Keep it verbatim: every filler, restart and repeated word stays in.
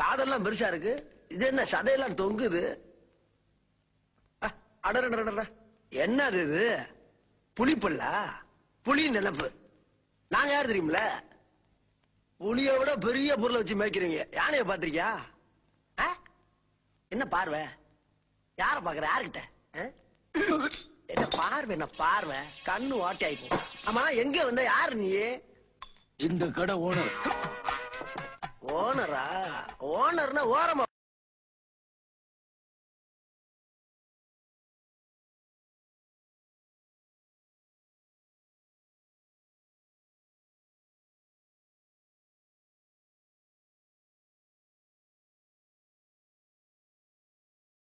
காதெல்லாம் பெருசா இருக்கு. இது என்ன சதையெல்லாம் தொங்குது? அடடா, என்னது இது? புலிப்பல்லா? புலி நினைப்பு. நாங்க யாரு தெரியுமில? புலிய விட பெரிய பொருளை வச்சு மேய்க்கிறீங்க. யானைய பாத்திருக்கியா? என்ன பார்வை? யார பாக்குற? யாருக்கிட்ட? என்ன பார்வை? என்ன பார்வை? கண்ணு வாட்டி ஆயிப்போம். ஆமா, எங்க வந்த? யாரு நீ? இந்த கடை ஓனர். ஓனரா? ஓனர்னா ஓரமா